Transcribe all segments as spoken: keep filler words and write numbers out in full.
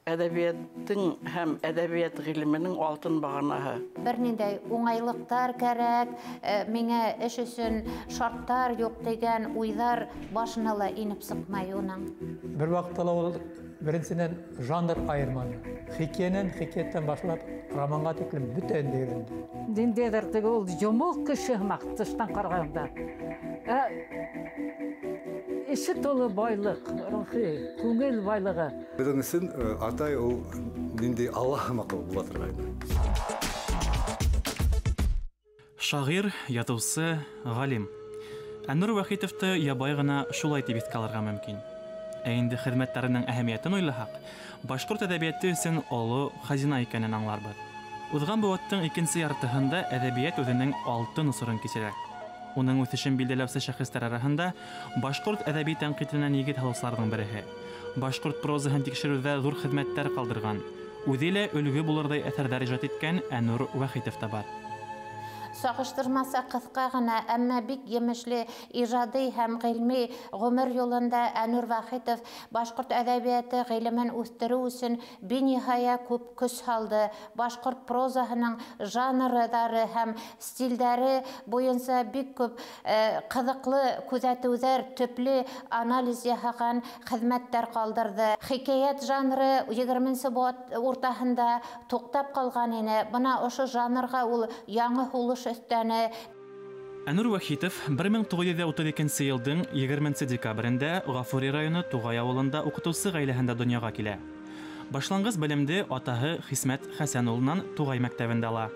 әдәбияттың һәм әдәбият гыйлеменең алтын баганаһы. Бернидәй уңайлыктар кәрәк, миңа эш өчен шарттар юк дигән уйлар башына ла инеп сыкмай уның. Бер вакытта ул беренчедән жанр айырманы. Хикәянән, хикәяттән башлап романга тиклем бүтән дигәнде. Диндәдер теге ул җомык кеше мактыштан караганда. Эше толы байлык, рухи, күңел байлыгы. Беренчедән атай ул нинди Аллаһ макул була торган. Шагыйрь, ятучы, галим. Әнүр Вахитовты ябай гына шулай дип искә алырга мөмкин. Ә инде хезмәтләренең әһәмиятен уйлаһак, башкорт әдәбияты өчен олы хазина икәнен аңларбыз. Узган быаттың икенче яртыһында әдәбият үзенең алтын усырын кичерә. Уның үсешен билдәләүче шәхесләр арасында башкорт әдәби тәнкыйтенә нигез һалучыларның береһе. Башкорт прозаһын тикшерүдә зур хезмәттәр калдырган, үзе лә өлге булырдай әсәрләр иҗат иткән Әнүр Вахитов та бар. Сагыштырмаса кыска гына, әмма бик емешле иҗади һәм гыйльми гомер юлында Әнүр Вахитов башкорт әдәбияты гыйлемен үстерү өчен бениһая күп көч салды. Башкорт прозаһының жанрлары һәм стильдәре буенча бик күп кызыклы күзәтүләр, төпле анализ яһаган хезмәттәр калдырды. Хикаят жанры егерменче уртаһында туктап калган иде. Бына ошо жанрга ул яңа хулыш өстәне. Әнүр Вахитов бер мең тугыз йөз утыз икенче елның егерменче декабрендә Гафури районы Тугай авылында укытучы гаиләһендә дөньяга килә. Башлангыч белемде атаһы Хисмәт Хәсән улынан Тугай мәктәбендә ала.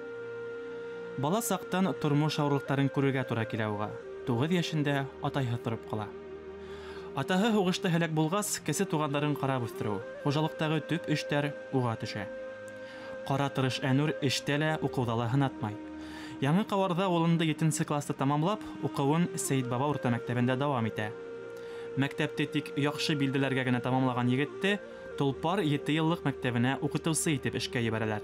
Бала сактан тормыш авырлыктарын күрергә туры килә уга. тугыз яшендә атайһы торып кала. Атаһы һугышта һәлак булгас, кесе тугандарын карап үстерү, хуҗалыктагы төп эшләр уга төшә. Кара тырыш Әнүр эштә лә, укуда ла һынатмай. Яңы Каварда улында җиденче классты тамамлап, укуын Сәйит Баба урта мәктәбендә дәвам итә. Мәктәптә тик яхшы билдәләргә генә тамамлаган егетте Толпар җиде еллык мәктәбенә укытучы итеп эшкә җибәрәләр.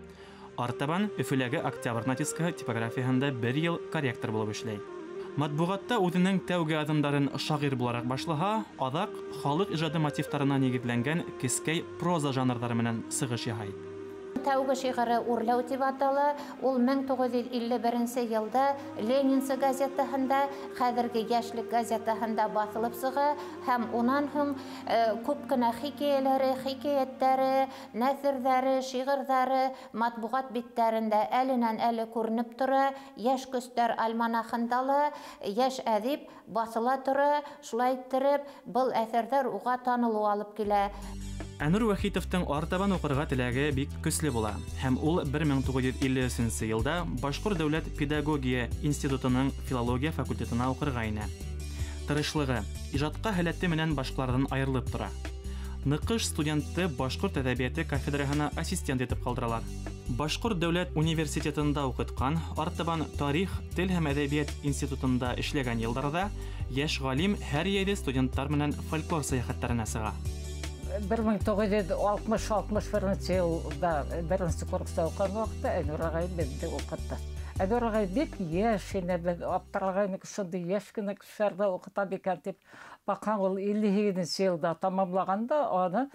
Артабан Өфөләге Октябрь натискы типографияһында бер ел корректор булып эшләй. Матбугатта үзенең тәүге адымдарын шагыйрь буларак башлаһа, адак халык иҗады мотивларына нигезләнгән кескәй проза жанрлары белән сыгыш яһай. Тәүге шигыре «Урлау» дип атала. Ул мең тугыз йөз илле беренче елда Ленинцы газетаһында, хәзерге Яшьлек газетаһында басылып чыга һәм унан соң күп кенә хикәяләре, хикәяттәре, нәсерләре, шигырьләре матбугат битләрендә әленнән-әле күренеп тора. Яшь көстәр альманахында ла яшь әдип басыла тора. Шулай иттереп, был әсәрләр уга танылу алып килә. Әнүр Вахитовтың артабан укырга теләге бик көчле була һәм ул бер мең тугыз йөз илле өченче елда Башкорт дәүләт педагогия институтының филология факультетына укырга инә. Тырышлыгы, иҗатка һәләте менән башкалардан аерылып тора. Ныкыш студенты Башкорт әдәбияты кафедраһына ассистент итеп калдыралар. Башкорт дәүләт университетында укыткан, артабан тарих, тел һәм әдәбият институтында эшләгән елларда яшь галим һәр яйда студентлар менән фольклор сәяхәтләренә чыга. бер мең тугыз йөз алтмыш-алтмыш беренче елда беренче курста укыган вакытта Әнүр агай безне укытты. Әнүр агай бик яшь ине, без аптыраган шундый яшь кенә кешеләрдә укыта бикән дип бакан ул илле җиденче елда тамамлаганда аны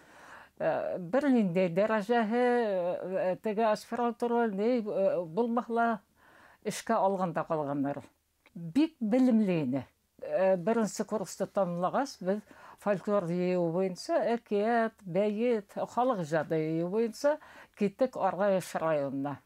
бер нинди дәрәҗәһе теге аспирантура ни булмахла эшкә алганда калганнар. Бик белемле ине. Беренче курста тамамлагач без фольклор җыю буенча әкият, бәйет, халык иҗаты җыю буенча киттек Аргаяш районына.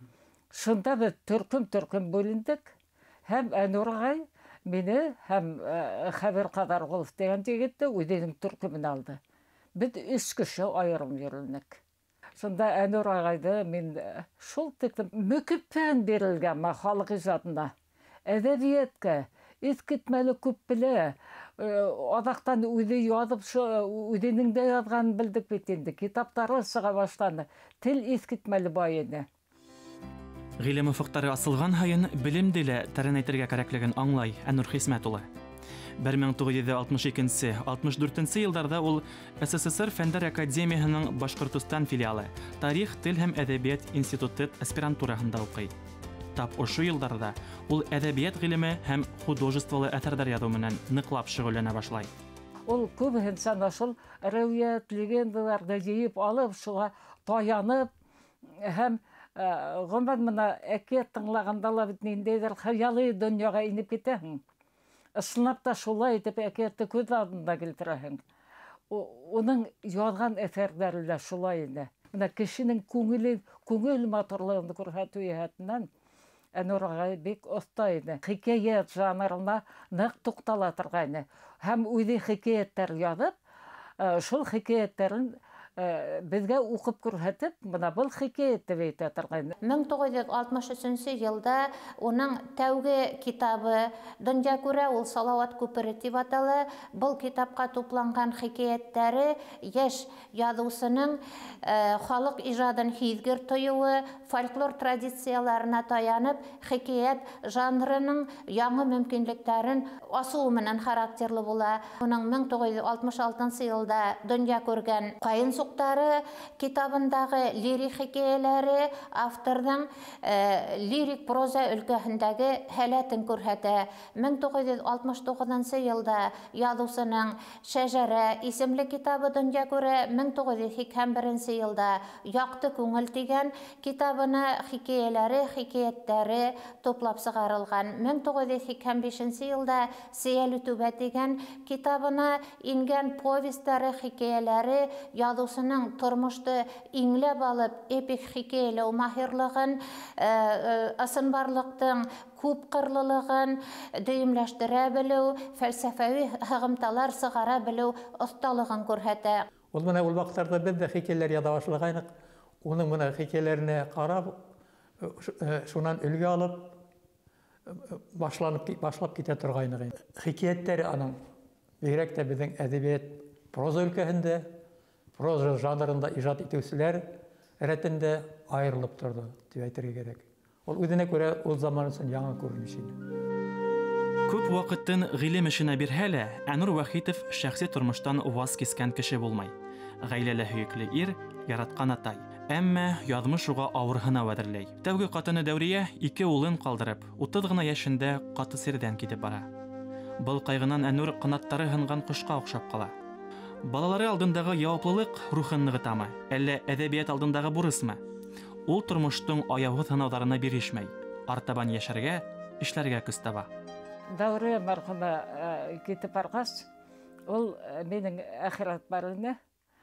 Шунда без төркем-төркем бүлендек һәм Әнүр агай мине һәм Хәбир Кадаргулов дигән егетне үзенең төркемен алды. Без өч кеше аерым йөрелдек. Шунда Әнүр агайды мин шул тиклем мөкиббән бирелгән халык иҗатына, әдәбиятка искитмәле күп белә. Адактан үзе язып, үзенең дә язган белдек бит инде. Китаплары чыга башлады. Тел искитмәле байыны. Гыйлем уфыктары асылган һайын белемде лә тәрәнәйтергә кирәклеген аңлай Әнүр Хисмәт улы. бер мең тугыз йөз алтмыш икенче - алтмыш дүртенче елларда ул СССР Фәннәр академиясының Башкортстан филиалы Тарих, тел һәм әдәбият институты аспирантураһында укый. Тап ошо елларда ул әдәбият гыйлеме һәм художестволы әсәрләр язу менән ныклап шөгыльләнә башлай. Ол көбіген сана шыл рәуият, легендаларды жейіп алып, шуға таянып, һәм ғымбан мұна әке тыңлағандала бітнейіндейдер хаялы дүнияға иніп кетәһің. Ысынап та шулай етіп әкетті көз алдында келтірәһің. Оның язған әсәрдері де шулай еді. Мына кешенең күңеле, күңел матурлыгын күрһәтү яһәтеннән Әнүр агай бик оста иде. Хикәят жанрына нык туктала торган. Һәм үзе хикәяттәр язып, шул хикәяттәрен безгә укып күрһәтеп, мына был хикәят дип әйтә торган. мең тугыз йөз алтмыш өченче елда уның тәүге китабы Дөнья күрә ул Салават күпере дип атала. Был китапка тупланган хикәяттәре яшь язучының халык иҗадын хизгер тоюы, фольклор традицияларына таянып, хикәят жанрының яңа мөмкинлекләрен асуу менән характерлы була. Уның мең тугыз йөз алтмыш алтынчы елда Дөнья күргән Кайын суктары китабындагы лирик хикәяләре авторның лирик проза өлкәһендәге һәләтен күрһәтә. мең тугыз йөз алтмыш тугызынчы елда язучының Шәҗәрә исемле китабы Дөнья күрә, мең тугыз йөз һиксән беренче елда Якты күңел дигән китабына хикәяләре, хикәяттәре туплап сыгарылган. мең тугыз йөз һиксән бишенче елда Сөялү түбәт дигән китабына ингән повестьләре, хикәяләре язучының тормышты иңләп алып, эпик хикәяләү маһирлыгын, ысынбарлыктың күп кырлылыгын дөйемләштерә белү, фәлсәфәви һыгымталар сыгара белү осталыгын күрһәтә. Ул менә ул вакытларда без дә хикәяләр яза башлагайнык. Уның менә хикәяләренә карап, шуннан үлгә алып, башланып башлап китә торгайны. Хикәяттәре аның бигрәк тә безнең әдәбият проза өлкәһендә, проза жанрында иҗат итүчеләр рәтендә аерылып торды дип әйтергә кирәк. Ул үзенә күрә ул заман өчен яңа күренеш иде. Күп вакытын гыйлем эшенә бирһә лә, Әнүр Вахитов шәхси тормыштан ваз кискән кеше булмай. Гаиләле һөекле ир, яраткан атай. Әмма язмыш уга авырһына вәдерләй. Тәүге катыны Дәүрия ике улын калдырып, утыз гына яшендә каты сердән китеп бара. Был кайгынан Әнүр канаттары һынган кошка охшап кала. Балалары алдындагы яуаплылык рухын ныгытамы, әллә әдәбият алдындагы бурысмы? Ул тормыштың аяуһыҙ һынауҙарына бирешмәй, артабан йәшәргә, эшләргә көс таба. Дәүрия мәрхүмә китеп барғас, ул минең әхирәт барыны,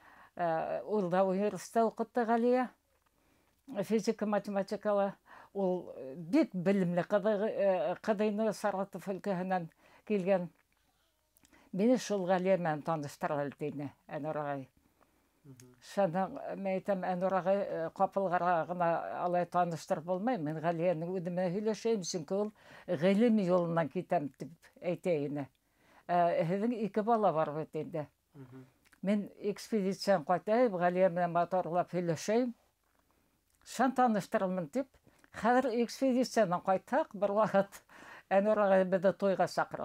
ул да университетта уҡытты Ғалия, физика, математикала. Ул бик белемле ҡыҙыйны Саратов өлкәһенән килгән. Мине шул Ғалия менән таныштыралар тине Әнүр ағай. Шаның мәйтәм Әнүр ағай ҡапылғара ғына алай таныштырып булмай. Мин Ғалияның үҙемә һөйләшәйем, сөнки ул ғилем юлынан китәм тип әйтә ине. Һеҙҙең ике бала бар бит инде. Мин экспедициян ҡайтайым, Ғалия менән матурлап һөйләшәйем. Шан таныштырылмын тип. Хәҙер экспедициянан ҡайтһаҡ, бер ваҡыт Әнүр ағай беҙҙе туйға саҡыра.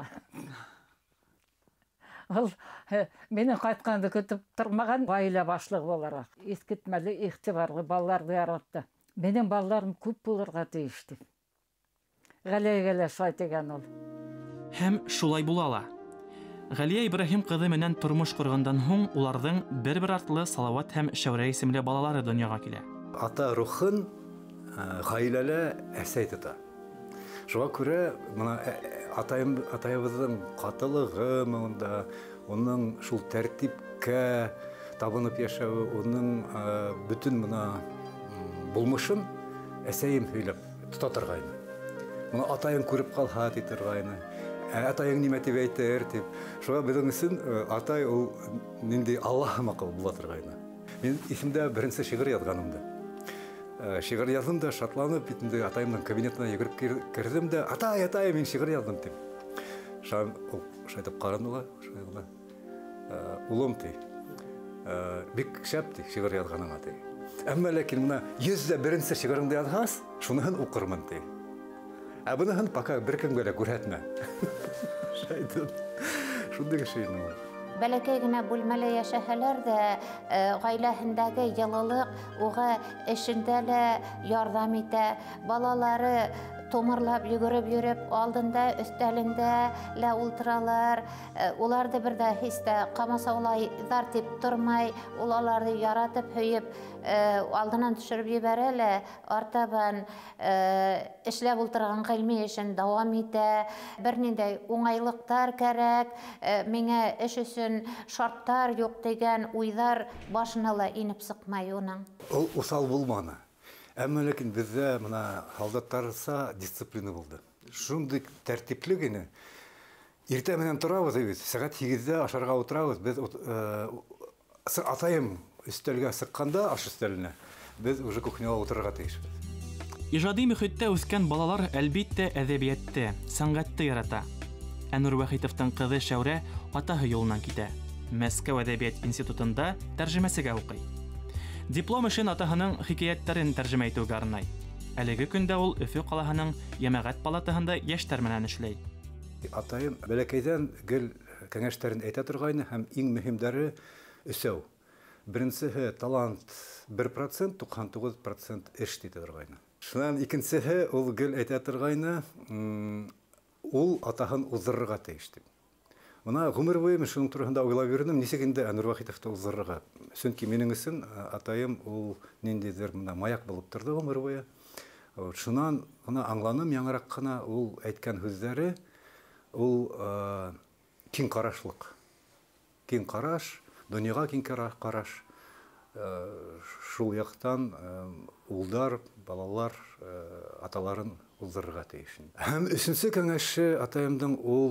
Ул минең ҡайтҡанды көтөп тормаған, ғаилә башлығы булараҡ. Иҫкетмәле, иғтибарлы балаларҙы яратты. Минең балаларым күп булырға тейеш тип. Ғәлиәгә лә шулай тигән ул. Һәм шулай була ла. Ғәлиә Ибраһим ҡыҙы менән тормош ҡорғандан һуң уларҙың бер-бер артлы Салауат һәм Шәүрә исемле балалары донъяға килә. Ата рухын ғаиләлә әсәй тота. Шуға күрә мына атайыбыҙҙың ҡатылығы мында, уның шул тәртипкә табынып йәшәүе, уның бөтөн мына булмышын әсәйем һөйләп тота торғайны. Мына атайың күреп ҡалһа ти торғайны. Атайың нимә тип әйтер тип. Шуға беҙҙең өсөн атай ул ниндәй Аллаһ маҡыл була торғайны. Мин исемдә беренсе шиғыр яҙғанымды. Шиғыр яҙҙым да шатланып, битенде атайымдың кабинетына йүгереп керҙем дә, атай, атай, мин шиғыр яҙҙым тип. Шам ул шайтып ҡараны ла, шайғыла. Улым ти. Бик шәп ти шиғыр яҙғаның атай. Әммә ләкин мына йөҙҙә беренсе шиғырыңды яҙғас, шуныһын уҡырмын ти. Ә быныһын пока бер кемгә лә күрһәтмә. Шайтан. Шундай кеше ул. Бәләкәй генә бүлмәлә йәшәһәләр дә, ғаиләһендәге йылылыҡ уға эшендә лә ярҙам итә. Балалары томырлап йөгөрөп йөреп, алдында, өстәлендә лә ултыралар. Уларды бер дә хистә камасаулайҙар дип тормай, ул аларҙы яратып, һөйөп, алдынан төшөрөп ебәрәләр, артабан эшләп ултырған ғилми эшен дауам итә. Бер ниндәй уңайлыҡтар кәрәк, миңә эш өсөн шарттар юҡ дигән уйҙар башына ла инеп сыҡмай уның. Ул усал булманы. Әммә ләкин бездә мына һалдаттарса дисциплина булды. Шундый тәртипле генә. Иртә менән торабыз бит, сәгать һигездә ашарга утырабыз. Без атайым өстәлгә сыҡҡанда, аш өстәленә, без уже кухняла утырырға тейешбез. Ижади мөхиттә үҫкән балалар әлбиттә әҙәбиәтте, сәнғәтте ярата. Әнүр Вахитовтың ҡыҙы Шәүрә атаһы юлынан китә. Мәскәү әҙәбиәт институтында тәржемәсегә уҡый. Диплом эшен атаһының хикәйәттәрен тәржемә итеүгә арнай. Әлеге көндә ул Өфө ҡалаһының Йәмәғәт палатаһында йәштәр менән эшләй. Атайым бәләкәйҙән гел кәңәштәрен әйтә торғайны һәм иң мөһимдәре өсәү. Беренсеһе талант бер процент, туҡһан туғыҙ процент эш тип торғайны. Шунан икенсеһе ул гел әйтә торғайны, ул атаһын уздырырға тейеш дип. Мына ғүмер буйы мин шуның тураһында уйлап йөрөнөм, нисек инде Әнүр Вахитовты уздырырға. Сөнки минең өсөн атайым ул ниндейҙер мына маяк булып торҙо ғүмер буйы. Шунан мына аңланым яңыраҡ ҡына ул әйткән һүҙҙәре, ул киң ҡарашлыҡ. Киң ҡараш, донъяға киң ҡараш. Шул яҡтан улдар, балалар аталарын уздырырға тейеш. Һәм өсөнсө кәңәше атайымдың ул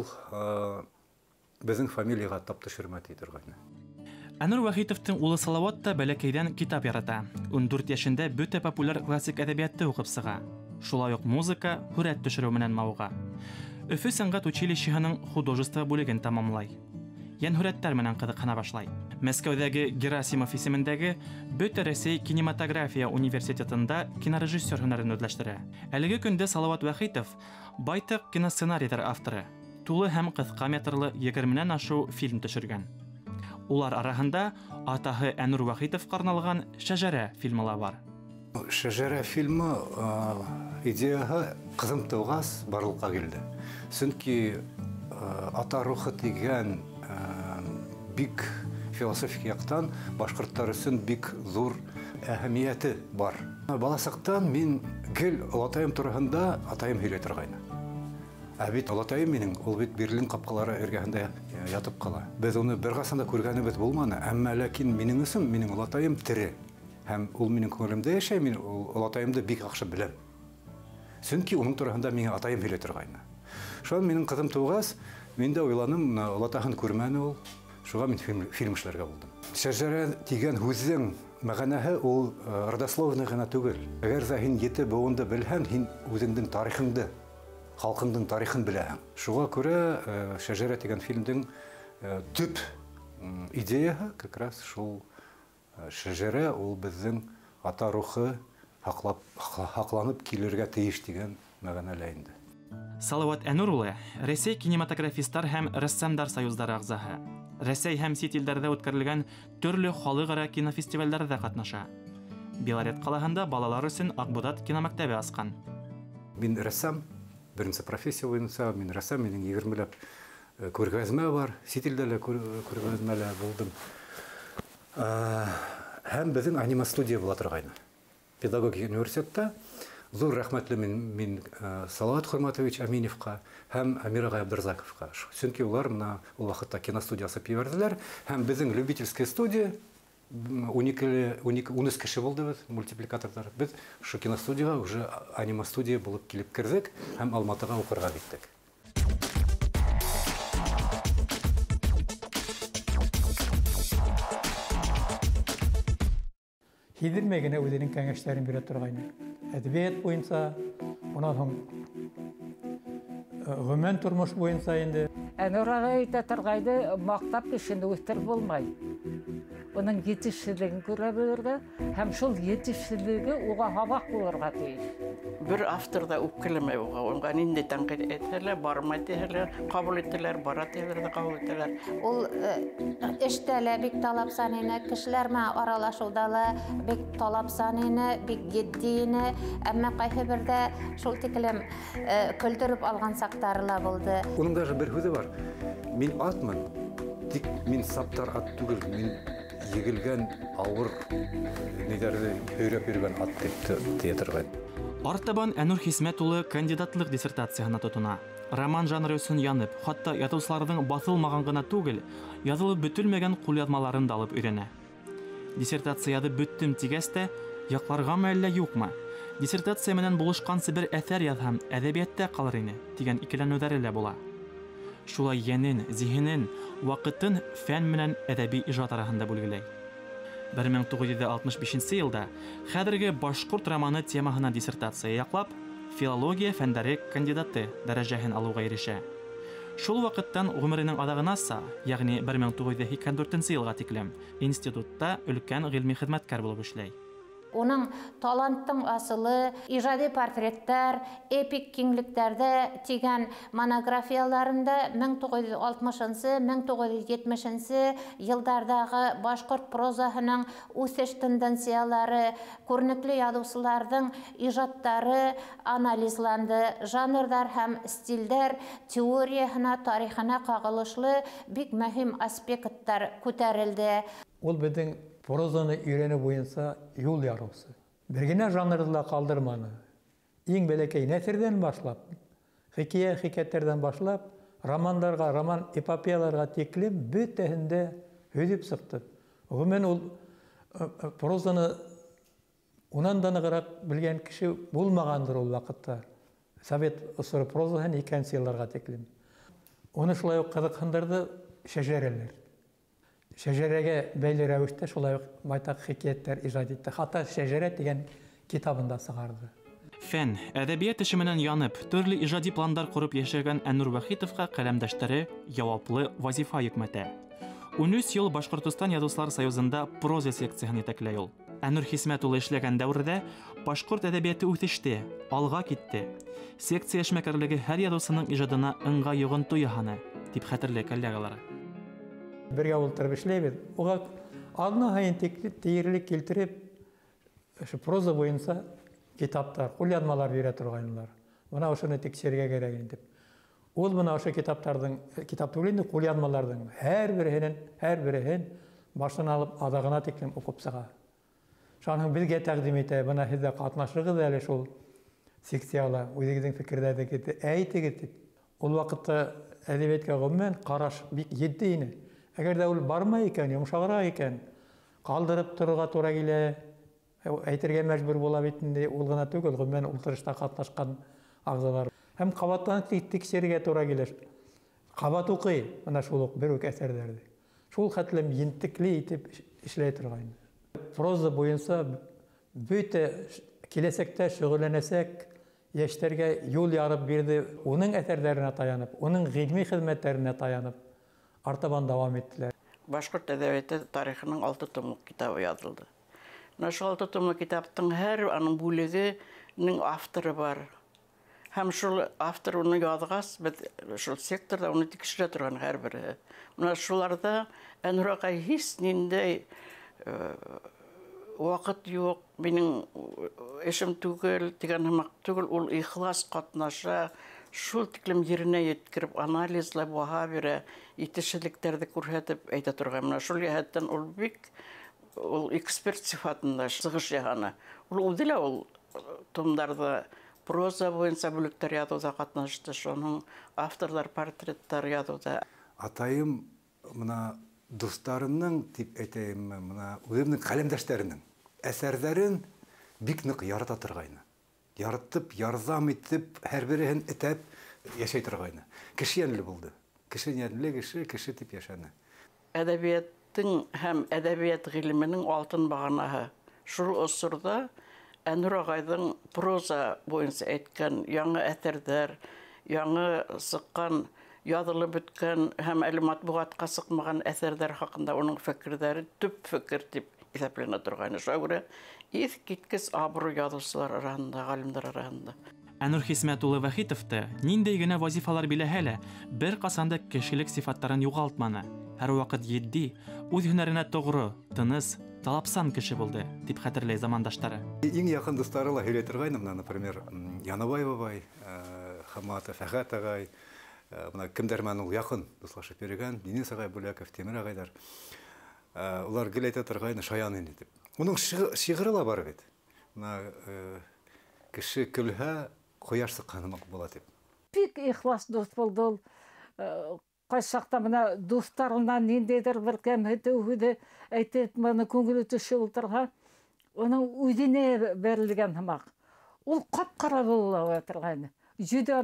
безнең фамилияға тап төшөрмә тип торғайны. Әнүр Вахитовтың улы Салауат та бәләкәйҙән китап ярата. ун дүрт йәшендә бөтә популяр классик әҙәбиәтте уҡып сыға. Шулай уҡ музыка, һүрәт төшөрөү менән мауыға. Өфө сәнғәт училищеһының художество бүлеген тамамлай. Йәнһүрәттәр менән ҡыҙыҡһына башлай. Мәскәүҙәге Герасимов исемендәге Бөтә Рәсәй кинематография университетында кинорежиссер һөнәрен үҙләштерә. Әлеге көндә Салауат Вахитов байтаҡ киносценарийҙар авторы. Тулы һәм ҡыҫҡа метрлы егерменән ашыу фильм төшөргән. Улар араһында атаһы Әнүр Вахитовҡа арналған «Шәжәрә» фильмы ла бар. «Шәжәрә» фильмы идеяһы ҡыҙым тыуғас барлыҡҡа килде. Сөнки ата рухы тигән бик философик яҡтан башҡорттар өсөн бик ҙур әһәмиәте бар. Бала саҡтан мин гел олатайым тураһында атайым һөйләй торғайны. Ә бит олатайым минең, ул бит Берлин ҡапҡалары эргәһендә ятып ҡала. Беҙ уны бер ҡасан да күргәнебеҙ булманы, әммә ләкин минең өсөн минең олатайым тере. Һәм ул минең күңелемдә йәшәй, мин олатайымды бик яҡшы беләм. Сөнки уның тураһында миңә атайым һөйләй торғайны. Шунан минең ҡыҙым тыуғас, мин дә уйланым, олатаһын күрмәне ул. Шуға мин фильм эшләргә булдым. Шәжәрә тигән һүҙҙең мәғәнәһе ул родословный ғына түгел. Әгәр ҙә һин ете быуынды белһәң, һин үҙеңдең тарихыңды, халҡыңдың тарихын беләһең. Шуға күрә Шәжәрә тигән фильмдың төп идеяһы как раз шул Шәжәрә ул беҙҙең ата рухы һаҡланып килергә тейеш дигән мәғәнәлә инде. Салауат Әнүр улы Рәсәй кинематографистар һәм рәссамдар союздары ағзаһы. Рәсәй һәм сит илдәрҙә үткәрелгән төрлө халыҡ-ара кинофестивалдәрҙә ҡатнаша. Белорет ҡалаһында балалар өсөн Аҡбуҙат киномәктәбе асҡан. Мин рәссам, беренсе профессия буйынса мин рәссам, минең егермеләп күргәҙмә бар, сит илдә лә күргәҙмәлә булдым. Һәм беҙҙең анима-студия була торғайны. Педагогик университетта зур рәхмәтле мин Салауат Хөрмәтович Әминевҡа һәм Әмир ағай Абдырзаковҡа. Сөнки улар мына ул ваҡытта киностудия асып ебәрҙеләр. Һәм беҙҙең любительская студия ун өс кеше булдыбыҙ, мультипликаторҙар. Беҙ шу киностудияға уже анима-студия булып килеп керҙек һәм Алматыға уҡырға киттек. Һиҙелмәй генә үҙенең кәңәштәрен бирә торғайны. Әҙәбиәт буйынса, унан һуң ғөмүмән тормош буйынса инде. Әнүр ағай әйтә торғайны, маҡтап кешене үҫтереп булмай. оның етішшілігін көре білді, һәм шул етішшілігі оға хабақ болырға тиіс. Bir автор да үпкелеме уға. Онға нинде тәнқид етелер, бармай етелер, қабыл етелер, барат етелер, қабыл етелер. Ул эштәле бик талапсаныйны, кешеләр ма аралашудалы бик талапсаныйны, бик геддине, әмма кайсы бердә шул тиклем көлдереп алган сактары ла булды. Оның даже бір сөзі бар. Мен атмын, тик мен саптар ат түгел, мен егілген ауыр недерді өйреп йөргән ат деп театрға. Артабан Әнүр Хисмәт улы кандидатлык диссертацияһына тотына. Роман жанры өсөн янып, хатта язучыларның басылмаган гына түгел, язылып бөтелмәгән кулъязмаларын да алып өйрәнә. Диссертацияда бөттем тигәс тә, якларгамы әллә юкмы? Диссертация менән булышкансы бер әҫәр яҙһам, әҙәбиәттә калыр ине, дигән икеләнүҙәре лә була. Шулай йәнен, зиһенен, ваҡытын фән менән әҙәби ижад араһында бүлгеләй. бер мең тугыз йөз алтмыш бишенсе елда хәҙерге башҡорт романы темаһына диссертация яҡлап, филология фәндәре кандидаты дәрәжәһен алыуға ирешә. Шул ваҡыттан ғүмеренең аҙағынаса, йәғни бер мең тугыз йөҙ һикһән дүртенсе йылға тиклем, институтта өлкән ғилми хеҙмәткәр булып эшләй. Уның таланттың асылы, ижади портреттар, эпик киңлектәрдә тигән монографияларында мең тугыз йөз алтмышынсы - мең тугыз йөз етмешенсе йылдардағы башҡорт прозаһының үҫеш тенденциялары, күренекле яҙыусыларҙың ижадтары анализланды, жанрҙар һәм стилдәр теорияһына, тарихына ҡағылышлы бик мөһим аспекттар күтәрелде. Ул беҙҙең прозаны өйрәнеү буйынса юл ярыусы. Бер генә жанрҙы ла ҡалдырманы. Иң бәләкәй нәҫерҙән башлап, хикәйә хикәйәттәрҙән башлап, романдарға, роман эпопеяларға тиклем бөтәһендә һөҙөп сыҡты. Ғөмүмән ул прозаны унан да нығыраҡ белгән кеше булмағандыр ул ваҡытта. Совет осоро прозаһын икенсе йылларға тиклем. Уны шулай уҡ ҡыҙыҡһындырҙы шәжәрәләр. Шәжәрәгә бәйле рәүештә шулай уҡ байтаҡ хикәйәттәр ижад итте. Хатта «Шәжәрә» тигән китабында сығарҙы. Фән, әҙәбиәт эше менән янып, төрлө ижади пландар ҡороп йәшәгән Әнүр Вахитовҡа ҡәләмдәштәре яуаплы вазифа йөкмәтә. ун өс йыл Башҡортостан Яҙыусылар союзында проза секцияһын етәкләй ул. Әнүр Хисмәт улы эшләгән дәүерҙә башҡорт әҙәбиәте үҫеште, алға китте. Секция эшмәкәрлеге һәр яҙыусының ижадына ыңға йоғонто яһаны, тип хәтерләй коллегалары. Бергә ултырып эшләйбеҙ. Уға аҙна һайын тиерлек килтереп, проза буйынса китаптар, ҡулъяҙмалар бирә торғайнылар. Бына ошоно тикшерергә кәрәк инде. Ул бына ошо китаптарҙың, китап түгел инде, ҡулъяҙмаларҙың һәр береһенең, һәр береһен башын алып аҙағына тиклем уҡып сыға. Шуның беҙгә тәҡдим итә, бына һеҙ ҙә ҡатнашығыҙ әле шул секцияла, үҙегеҙҙең фекерҙәрҙе әйтегеҙ тип. Ул ваҡытта әҙәбиәткә ғөмүмән ҡараш бик етди ине. Әгәр дә ул бармай икән, йомшағыраҡ икән, ҡалдырып торорға тура килә, әйтергә мәжбүр була бит инде, ул ғына түгел, ғөмүмән ултырышта ҡатнашҡан ағзалар. Һәм ҡабатланып тикшерергә тура килә. Ҡабат уҡый, бына шул уҡ бер үк әҫәрҙәрҙе. Шул хәтлем ентекле итеп эшләй торғайны. Проза буйынса бөтә киләсәктә шөғөлләнәсәк йәштәргә юл ярып бирҙе, уның әҫәрҙәренә таянып, уның ғилми хеҙмәттәренә таянып, артабан дауам иттеләр. Башҡорт әҙәбиәте тарихының алты томлыҡ китабы яҙылды. Шул алты томлыҡ китаптың һәр аның бүлегенең авторы бар. Һәм шул автор уны яҙғас, беҙ шул секторҙа уны тикшерә торған һәр береһе. Менә шуларҙа Әнүр ағай һис ниндәй ваҡыт юҡ, минең эшем түгел, тигән һымаҡ түгел, ул ихлас ҡатнаша, шул тиклем еренә еткереп, анализлап, баһа бирә, етешһеҙлектәрҙе күрһәтеп әйтә торған. Менә шул йәһәттән ул бик ул эксперт сифатында сығыш яһаны. Ул үҙе лә ул томдарҙы проза буйынса бүлектәр яҙыуҙа ҡатнашты, шуның авторлар портреттар яҙыуҙа. Атайым мына дуҫтарының, тип әйтәйем, мына үҙемнең ҡәләмдәштәренең әсәрҙәрен бик ныҡ ярата торғайны. Яратып, ярҙам итеп, һәр береһен этәп йәшәй торғайны. Кеше йәнле булды. Кеше йәнле кеше, кеше тип йәшәне. Әҙәбиәттең һәм әҙәбиәт ғилеменең алтын бағанаһы. Шул осорҙа Әнүр ағайҙың проза буйынса әйткән яңы әҫәрҙәр, яңы сыҡҡан яҙылып бөткән һәм әле матбуғатҡа сыҡмаған әҫәрҙәр хаҡында уның фекерҙәре төп фекер тип иҫәпләнә торғайны. Шуға күрә иҫ киткес абруй яҙыусылар араһында, ғалимдар араһында. Әнүр Хисмәт улы Вахитовты ниндәй генә вазифалар биләһә лә, бер ҡасан да кешелек сифаттарын юғалтманы. Һәр ваҡыт етди, үҙ һөнәренә тоғро, тыныс, талапсан кеше булды, дип хәтерләй замандаштары. Иң яҡын дуҫтары ла һөйләй торғайны, например, Янабай бабай, Хаматов, Әхәт ағай, кемдәр менән ул яҡын дуҫлашып йөрөгән, Денис ағай Бүләков, Темир ағайҙар. Улар гел әйтә торғайны шаян инде дип. Уның шиғыры ла бар бит. Кеше көлһә, ҡояш сыҡҡаны була дип. Бик ихлас дуҫ булды ул. Ҡайсы саҡта бына дуҫтарынан ниндәйҙер бер кәмһетеү һүҙе әйтеп, быны күңеле төшө ултырһа, уның үҙенә бәрелгән һымаҡ. Ул ҡап-ҡара була торғайны. Йөҙө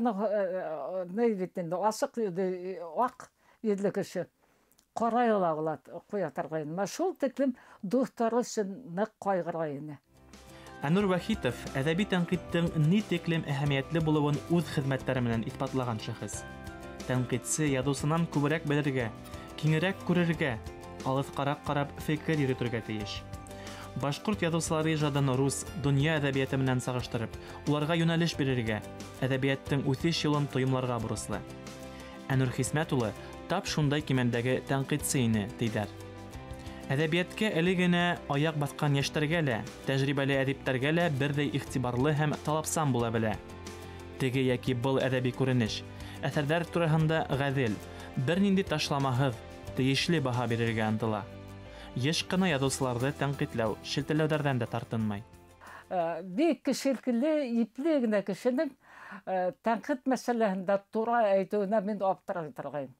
ни бит инде, асыҡ йөҙө, аҡ йөҙлө кеше. Ҡарай ала ҡуя торғайны. Шул тиклем дуҫтары өсөн ныҡ ҡайғырғайны. Әнүр Вахитов әҙәби тәнҡиттең ни тиклем әһәмиәтле булыуын үҙ хеҙмәттәре менән иҫбатлаған шәхес. Тәнҡитсе яҙыусынан күберәк белергә, киңерәк күрергә, алыҫҡараҡ ҡарап фекер йөрөтөргә тейеш. Башҡорт яҙыусылары ижадын рус, донъя әҙәбиәте менән сағыштырып, уларға йүнәлеш бирергә, әҙәбиәттең үҫеш юлын тойомларға бурыслы. Әнүр Хисмәт улы тап шундай кимәлдәге тәнҡитсе ине, тиҙәр. Әҙәбиәткә әле генә аяҡ баҫҡан йәштәргә лә, тәжрибәле әҙиптәргә лә берҙәй иғтибарлы һәм талапсан була белә. Теге йәки был әҙәби күренеш, әҫәрҙәр тураһында ғәҙел, бер нинди ташламаһыҙ, тейешле баһа бирергә ынтыла. Йыш ҡына яҙыусыларҙы тәнҡитләү, шелтәләүҙәрҙән дә тартынмай. Бик кешелекле, ипле генә кешенең тәнҡит мәсьәләһендә тура әйтеүенә мин аптырай торғайным.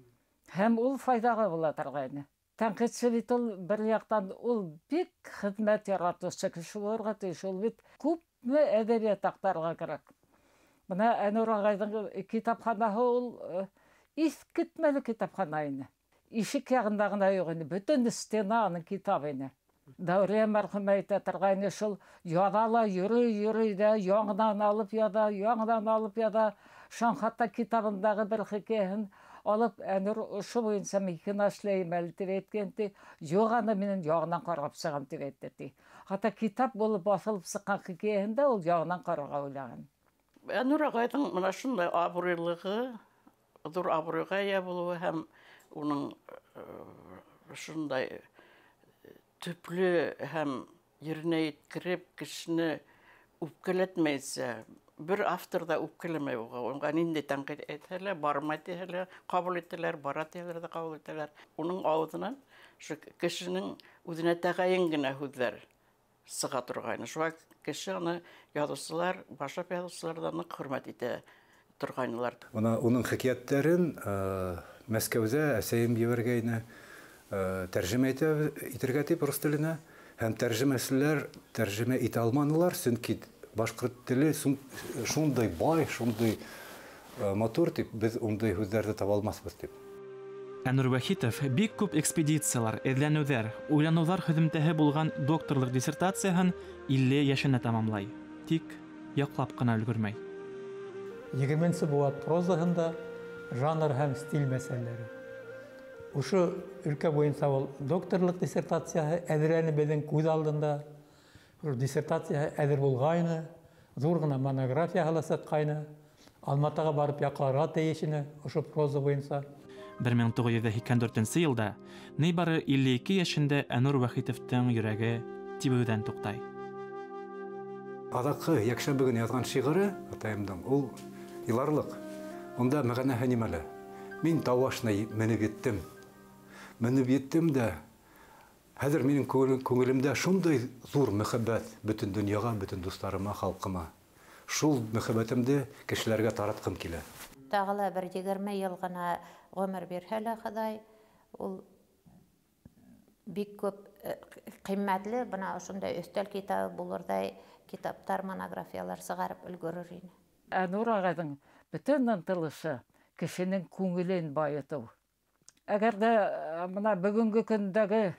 Һәм ул файҙаға була торғайны. Тәнҡитсе бит ул бер яҡтан ул бик хеҙмәт яратыусы кеше булырға тейеш. Ул бит күпме әҙәбиәт аҡтарға кәрәк. Бына Әнүр ағайҙың китапханаһы ул иҫ китмәле китапхана ине. Ишек яғында ғына юҡ ине, бөтөн стена аның китап ине. Дәүрия мәрхүм әйтә торғайны, шул яҙала йөрөй, йөрөй ҙә яңынан алып яҙа, яңынан алып яҙа. Шуң хатта китабындағы бер хикәйәһен алып, Әнүр ошо буйынса микена эшләйем әле тип әйткән, ти. Юҡ, аны минең яғынан ҡарап сығам тип әйтте, ти. Хатта китап булып баҫылып сыҡҡан хикәйәһендә ул яғынан ҡарарға уйлаған. Әнүр ағайҙың мына шундай абруйлығы, ҙур абруйға эйә булыуы һәм уның шундай төплө һәм еренә еткереп кешене үпкәләтмәйсә, бер автор да үпкәләмәй уға. Уға ниндәй тәнҡит әйтһә лә, бармай тиһә лә, ҡабул итәләр, бара тиһәләр дә ҡабул итәләр. Уның ауыҙынан кешенең үҙенә тәғәйен генә һүҙҙәр сыға торғайны. Шуға кеше аны яҙыусылар, башлап яҙыусыларҙа ныҡ хөрмәт итә торғайнылар. Уның хикәйәттәрен Мәскәүҙә әсәйем ебәргәйне, тәржемә итергә тип рус теленә, һәм тәржемәселәр тәржемә итә алманылар, сөнки башҡорт теле шундай бай, шундай матур тип, без ундай һүҙҙәрҙе таба алмаҫбыҙ тип. Әнүр Вахитов бик күп экспедициялар, эҙләнеүҙәр, уйланыуҙар һөҙөмтәһе булған докторлыҡ диссертацияһын илле йәшенә тамамлай. Тик яҡлап ҡына өлгөрмәй. егерменсе быуат прозаһында жанр һәм стиль мәсьәләләре. Ушы өлкә буйынса ул докторлыҡ диссертацияһы әҙерләне беҙҙең күҙ алдында. Диссертацияһы әҙер булғайны, ҙур ғына монографияһы ла сыҡҡайны. Алматаға барып яҡларға тейеш ине ошо проза буйынса. бер мең туғыҙ йөҙ һикһән дүртенсе йылда ни бары илле ике йәшендә Әнүр Вахитовтың йөрәге тибеүҙән туҡтай. Аҙаҡҡы йәкшәмбе көнө яҙған шиғыры, атайымдың, ул иларлыҡ. Унда мәғәнәһе нимәлә? Мин Тауашна менеп еттем. Менеп еттем дә, хәҙер минең күңелемдә шундай ҙур мөхәббәт бөтөн донъяға, бөтөн дуҫтарыма, халҡыма. Шул мөхәббәтемде кешеләргә таратҡым килә. Тағы ла бер егерме йыл ғына ғүмер бирһә лә Хоҙай, ул бик күп ҡиммәтле, бына ошондай өҫтәл китабы булырҙай китаптар, монографиялар сығарып өлгөрөр ине. Әнүр ағайҙың бөтөн ынтылышы кешенең күңелен байытыу. Әгәр дә бына бөгөнгө көндәге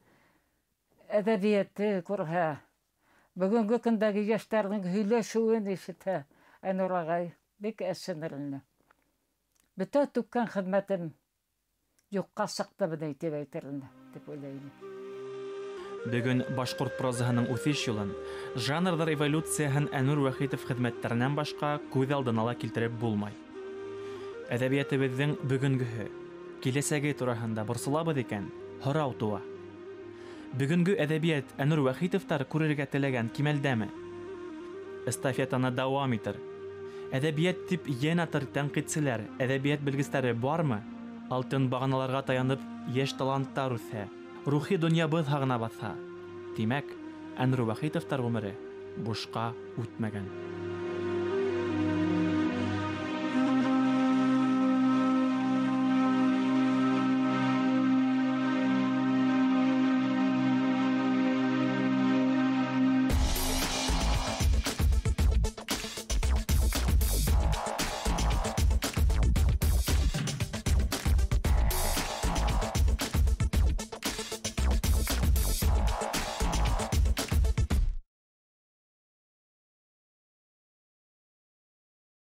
әҙәбиәтте күрһә, бөгөнгө көндәге йәштәрҙең һөйләшеүен ишетһә, Әнүр ағай бик әсенерле. Бөтә түккән хеҙмәтем юҡҡа сыҡты бындай тип әйтермен дип уйлайым. Бөгөн башҡорт прозаһының үҫеш юлын, жанрҙар эволюцияһын Әнүр Вахитов хеҙмәттәренән башҡа күҙ алдына ла килтереп булмай. Әҙәбиәтебеҙҙең бөгөнгөһө, киләсәге тураһында борсолабыҙ икән, һорау тыуа. Бөгөнгө әҙәбиәт Әнүр Вахитовтар күрергә теләгән кимәлдәме? Эстафетаны дауам итер. Әҙәбиәт тип йән атыр тәнҡитселәр, әҙәбиәт белгестәре бармы? Алтын бағаналарға таянып, йәш таланттар үҫә, рухи донъябыҙ һағына баҫа. Тимәк, Әнүр Вахитовтар ғүмере бушҡа үтмәгән.